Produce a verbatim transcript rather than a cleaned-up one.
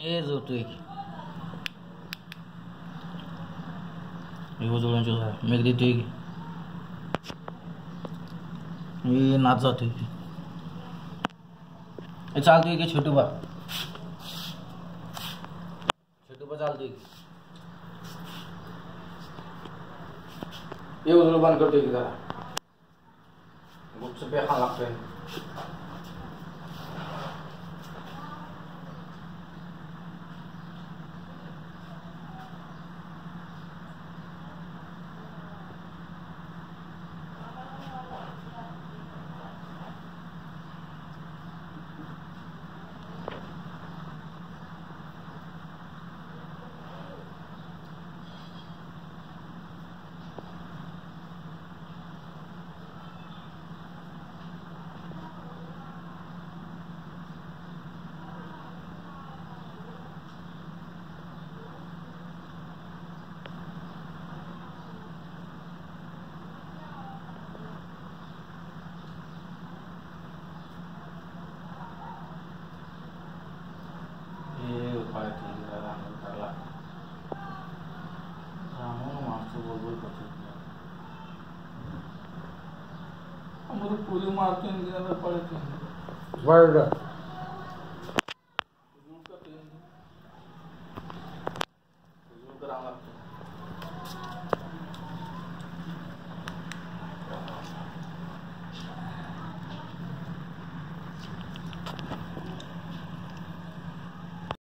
ये जो तू एक जोडून चुका मेघ देतोय की मी नाच जातोय की हे चालतोय की छोटू बा छोटू बा चालतोय की ये उजळून बंद करतोय की जरा गुच्छ पे खा लागतोय पूरी मारते हैं पड़े वर्ड करा